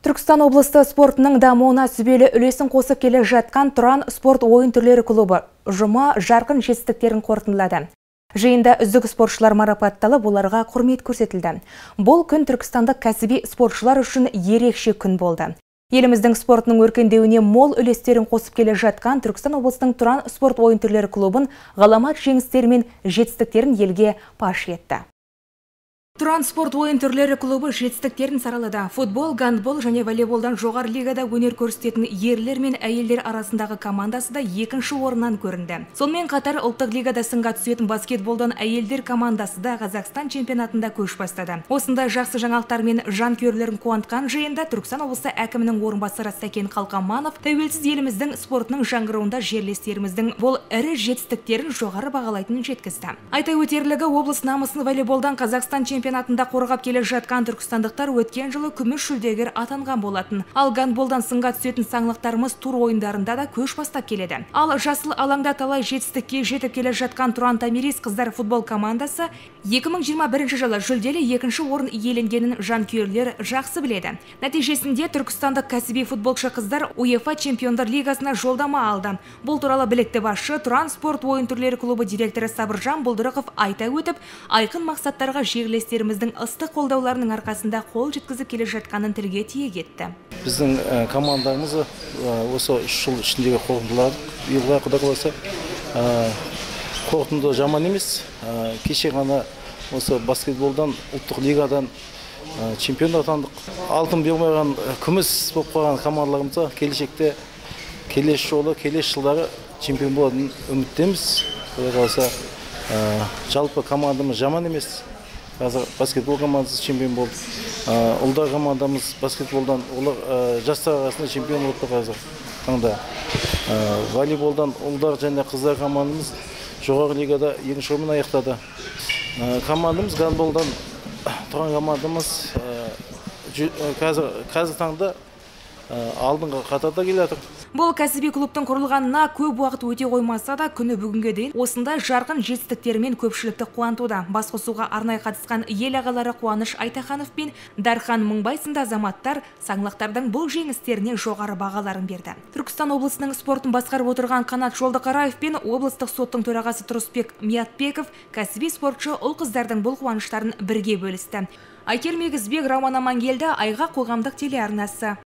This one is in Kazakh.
Түркістан облысы спортының дамуына сүбелі үлесін қосып келе жатқан Тұран спорт ойын түрлері клубы жұма жарқын жетістіктерін қорытындылады. Жиында үздік спортшылар марапатталып, оларға құрмет көрсетілді. Бұл күн түркістандық кәсіби спортшылар үшін ерекше күн болды. Еліміздің спортының өркендеуіне мол үлестерін қосып келе жатқан Түркістан облысының Тұран спорт ойын түрлері клубын ғаламат жеңістері мен жетістіктерін елге паш етті. Тұран спорт ойын түрлері клубы жетістіктерін саралады. Футбол, гандбол және волейболдан жоғары лигада өнер көрсететін ерлер мен әйелдер арасындағы командасы да екінші орыннан көрінді. Сонымен қатар ұлттық лигада сынға түсетін баскетболдан әйелдер командасы да Қазақстан чемпионатында көш бастады. Осындай жақсы жаңалықтармен жанкүйерлерін қуантқан жиында Түркістан облысы әкімінің орынбасары Сәкен Қалқаманов тәуелсіз еліміздің спортының жаңғыруында жерлестеріміздің бұл ірі жетістіктерін жоғары бағалайтынын жеткізді. Айта өтерлігі, облыс намысын волейболдан Қазақстан чемпионатында қорғап келе жатқан түркістандықтар өткен жылы күміс жүлдегер атанған болатын. Ал гандболдан сынға түсетін саңлақтарымыз тур ойындарында да көш бастап келеді. Ал жасыл алаңда талай жетістікке жетіп келе жатқан Тұран Томирис қыздар футбол командасы 2021 жылы жүлделі екінші орын иеленгенін жанкүйерлер жақсы біледі. Нәтижесінде түркістандық кәсіби футболшы қыздар УЕФА чемпиондар лигасына жолдама алды. Бұл туралы білікті басшы Тұран спорт ойын түрлері клубы директоры Сабыржан Бұлдырықов айта өтіп, айқын мақсаттарға жерлестеріміздің ыстық қолдауларының арқасында қол жеткізіп келе жатқанын тілге тиек етті. Біздің командамызы осы 3 жыл ішіндегі қорытындылар биылға Құдай қаласа қорытынды жаман емес. Кеше ғана осы баскетболдан ұлттық лигадан чемпион атандық. Алтын бермеген күміс болып қалған командаларымызға келешекте келесі жылдары чемпион болатын үміттеміз. Құдай қаласа жалпы командамыз жаман емес. Қазір баскетбол командасы чемпион болды. Ұлдар командамыз баскетболдан жастар арасында чемпион болды қазір. Таңда волейболдан ұлдар және қыздар командамыз жоғары лигада екінші орынмен аяқтады. Командамыз гандболдан Тұран командамыз қазір таңда алдыңғы қатарда келе жатыр. Бұл кәсіби клубтың құрылғанына көп уақыт өте қоймаса да, күні бүгінге дейін осындай жарқын жетістіктерімен көпшілікті қуантуда. Басқосуға арнай қатысқан ел ағалары Қуаныш Айтаханов пен Дархан Мыңбай сынды азаматтар саңлақтардың бұл жеңістеріне жоғары бағаларын берді. Түркістан облысының спортын басқарып отырған Қанат Жолдықараев пен облыстық соттың төрағасы Тұрысбек Миятбеков кәсіби спортшы ұл-қыздардың бұл қуаныштарын бірге бөлісті. Айкер Мегізбек, Роман Амангелді, Айға қоғамдық телеарнасы.